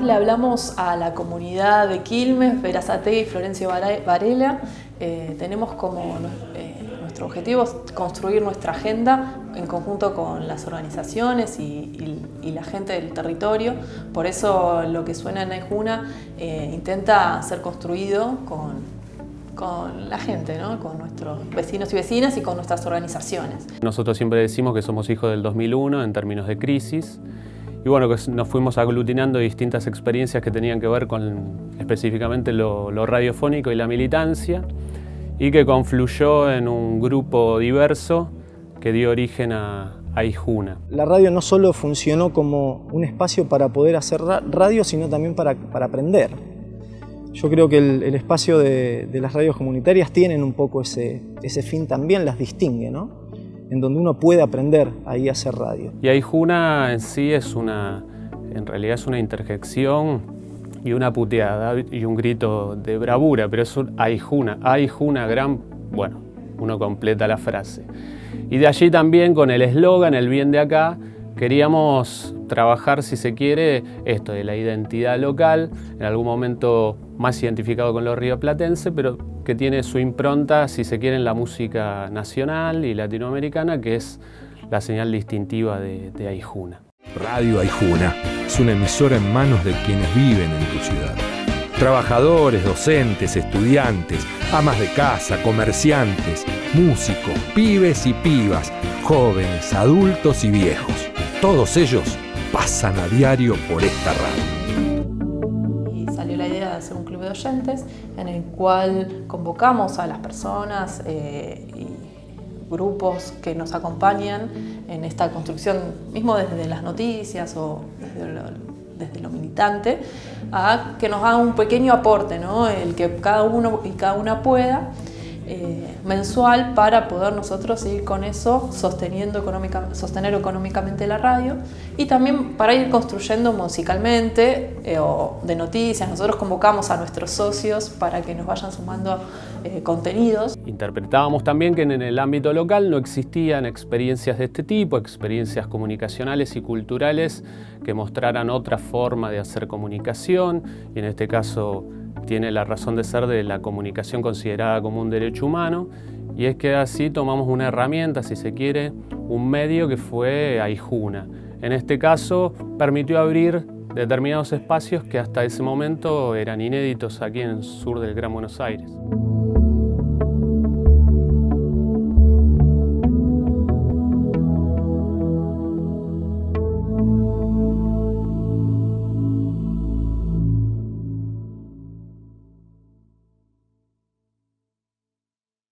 le hablamos a la comunidad de Quilmes, Berazategui y Florencio Varela. Tenemos como nuestro objetivo es construir nuestra agenda en conjunto con las organizaciones y la gente del territorio. Por eso lo que suena en Aijuna intenta ser construido con la gente, ¿no? Con nuestros vecinos y vecinas y con nuestras organizaciones. Nosotros siempre decimos que somos hijos del 2001 en términos de crisis. Y bueno, que nos fuimos aglutinando distintas experiencias que tenían que ver con específicamente lo radiofónico y la militancia, y que confluyó en un grupo diverso que dio origen a Aijuna. La radio no solo funcionó como un espacio para poder hacer radio, sino también para aprender. Yo creo que el espacio de las radios comunitarias tienen un poco ese fin también, las distingue, ¿no? En donde uno puede aprender ahí a hacer radio. Y Aijuna en sí en realidad es una interjección y una puteada y un grito de bravura, pero es un Aijuna gran, bueno, uno completa la frase. Y de allí también con el eslogan, el bien de acá, queríamos trabajar, si se quiere, esto de la identidad local, en algún momento más identificado con lo rioplatense, pero que tiene su impronta, si se quiere, en la música nacional y latinoamericana, que es la señal distintiva de Aijuna. Radio Aijuna es una emisora en manos de quienes viven en tu ciudad. Trabajadores, docentes, estudiantes, amas de casa, comerciantes, músicos, pibes y pibas, jóvenes, adultos y viejos. Todos ellos pasan a diario por esta radio. Y salió la idea de hacer un club de oyentes en el cual convocamos a las personas y grupos que nos acompañan en esta construcción, mismo desde las noticias o desde lo militante, a que nos haga un pequeño aporte, ¿no? El que cada uno y cada una pueda, mensual, para poder nosotros ir con eso sostener económicamente la radio, y también para ir construyendo musicalmente o de noticias. Nosotros convocamos a nuestros socios para que nos vayan sumando contenidos. Interpretábamos también que en el ámbito local no existían experiencias de este tipo, experiencias comunicacionales y culturales que mostraran otra forma de hacer comunicación, y en este caso tiene la razón de ser de la comunicación considerada como un derecho humano, y es que así tomamos una herramienta, si se quiere, un medio que fue Aijuna. En este caso permitió abrir determinados espacios que hasta ese momento eran inéditos aquí en el sur del Gran Buenos Aires.